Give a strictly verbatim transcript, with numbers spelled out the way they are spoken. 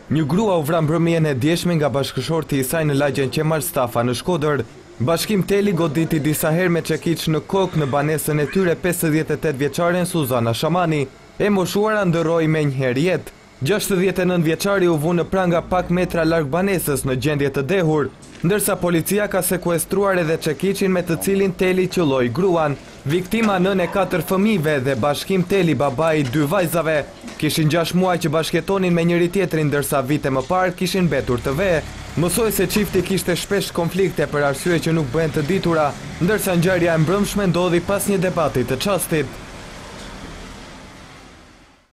Një grua u vra mbrëmjen e djeshme nga bashkëshorti i saj në lagjen Qemar Stafa në Shkodër. Bashkim Teli goditi disa herë me çekiç në kokë në banesën e tyre pesëdhjetë e tetë vjeçaren Suzana Shamani, e moshuara ndërroi menjëherë jetë. gjashtëdhjetë e nëntë vjeçari u vu në pranga pak metra larg banesës në gjendje të dehur, ndërsa policia ka sekuestruar edhe çekiçin me të cilin Teli qelloi gruan. Viktima nën e katër fëmijëve dhe Bashkim Teli babai i dy vajzave. Kishin gjashtë muaj që bashkëtonin me njëri tjetrin ndërsa vite më parë kishin mbetur të ve. Mësoi se çifti kishte shpesh konflikte për arsye që nuk bëhen të ditura, ndërsa ngjarja e mbrëmshme ndodhi pas një debati të çastit.